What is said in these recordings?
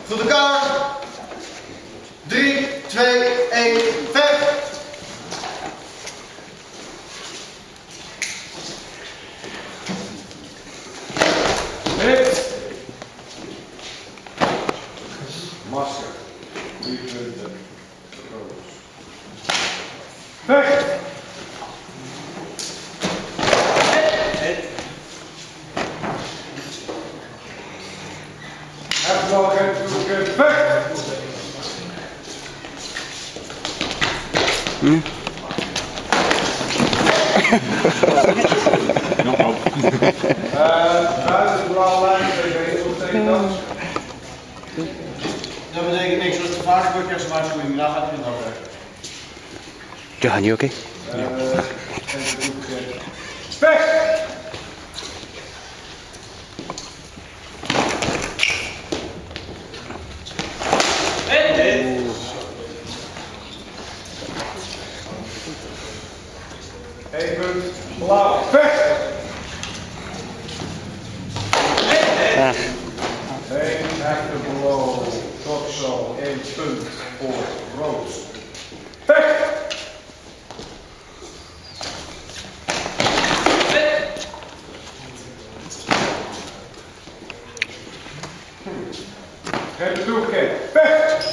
Voor elkaar. 3, 2, 1, vecht! Hit! Masker. 3 punten. Vecht! Hit! Even geen toeken. Vecht! Buiten de blauwe lijn, wat betekent dat? Dat betekent niks, als het vaak gebeurt, krijg je een waarschuwing. Daar gaat het in over. Johan, you okay? Vecht! Eén punt, blauw, vecht! Eén echte blauw, tot zo, 1 punt voor rood. Vecht! Geef het toe, Kate. Vecht!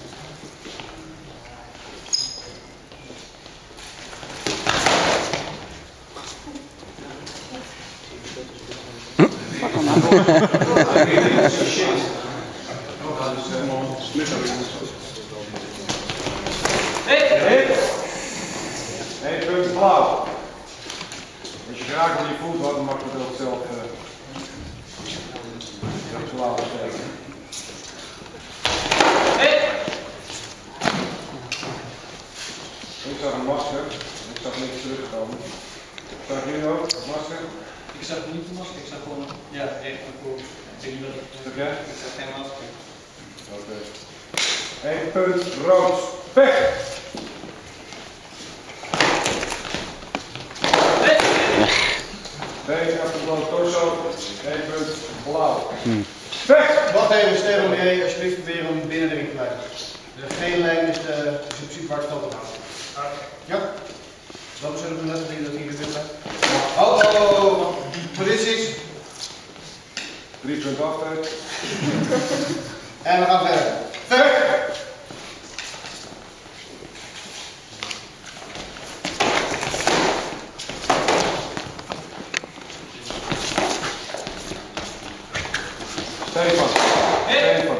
Hit! 1 punt blauw. Als je graag met je voet had, dan mag je dat zelf blauw steken. Ik zag een masker, ik zag niks terugkomen. Zag jullie ook, masker? Ik zag niet de masker, ik zag gewoon, ja, echt een koop. Oké? Ik zag geen masker. Oké. 1 punt rood, vecht! Twee achterblauw torso, 1 punt blauw. Vecht! Wacht even, Stefan, wil jij alsjeblieft proberen om binnen de ring te blijven? De gele lijn is de principe waar het veld op houdt. Ja? Dan zullen we net zien dat hier de wind Oh, posities. 3 punt aftijd. En we gaan verder. Vecht! Stefan. Stefan.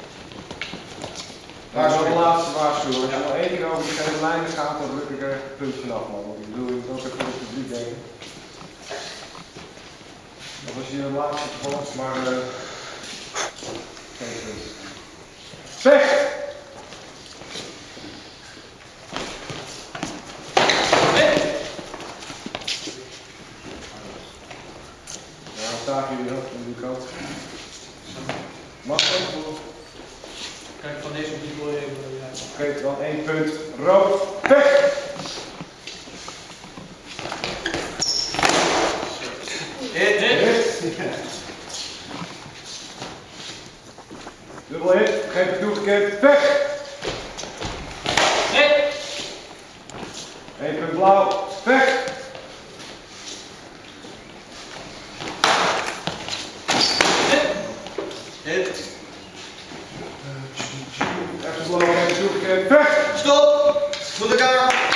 Waar Dat is is de laatste waarschuwing. Als je nog 1 keer over die gele lijnen gaat, dan druk ik er echt een puntje af, man. Want ik bedoel, je moet ook even op het publiek denken. Dat was hier de laatste volgens, maar geen punt. Vecht! Ja, dan staat jullie ook aan die kant. Mag ook. Kijk, van deze die wil je even. Oké, dan 1 punt rood. Vecht! Dubbel hit, geef het toegekend, vecht! 1 punt blauw, vecht! Hit. Even blauw, geef het toegekend, vecht! Stop! Voor elkaar.